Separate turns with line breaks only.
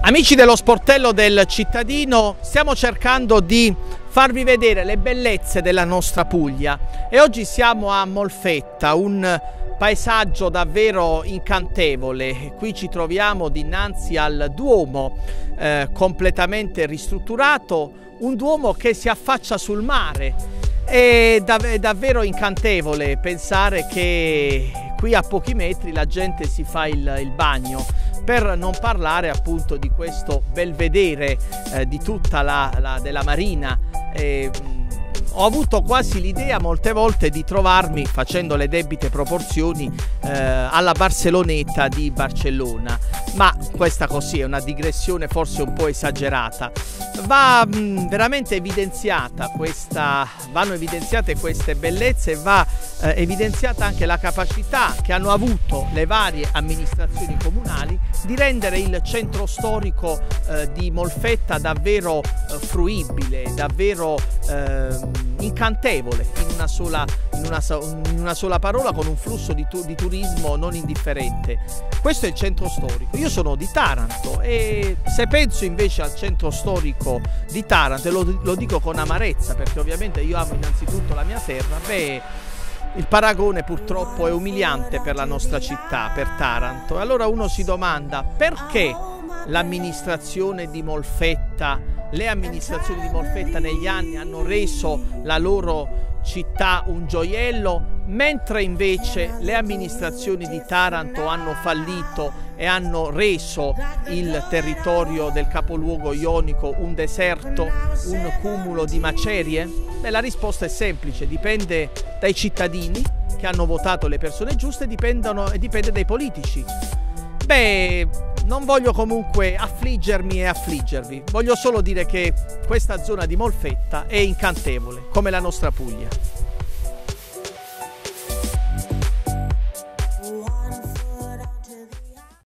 Amici dello Sportello del Cittadino, stiamo cercando di farvi vedere le bellezze della nostra Puglia e oggi siamo a Molfetta, un paesaggio davvero incantevole. Qui ci troviamo dinanzi al Duomo completamente ristrutturato, un Duomo che si affaccia sul mare. È davvero incantevole pensare che qui a pochi metri la gente si fa il bagno, per non parlare appunto di questo belvedere di tutta della marina. Ho avuto quasi l'idea molte volte di trovarmi, facendo le debite proporzioni, alla Barceloneta di Barcellona, ma questa così è una digressione forse un po' esagerata. Va veramente evidenziata vanno evidenziate queste bellezze e va evidenziata anche la capacità che hanno avuto le varie amministrazioni comunali di rendere il centro storico di Molfetta davvero fruibile, davvero incantevole in una sola parola, con un flusso di turismo non indifferente. Questo è il centro storico. Io sono di Taranto e se penso invece al centro storico di Taranto, e lo dico con amarezza perché ovviamente io amo innanzitutto la mia terra, il paragone purtroppo è umiliante per la nostra città, per Taranto. E allora uno si domanda perché l'amministrazione di Molfetta, le amministrazioni di Molfetta negli anni hanno reso la loro città un gioiello, mentre invece le amministrazioni di Taranto hanno fallito e hanno reso il territorio del capoluogo ionico un deserto, un cumulo di macerie? Beh, la risposta è semplice: dipende dai cittadini che hanno votato le persone giuste, dipende dai politici. Non voglio comunque affliggermi e affliggervi, voglio solo dire che questa zona di Molfetta è incantevole, come la nostra Puglia.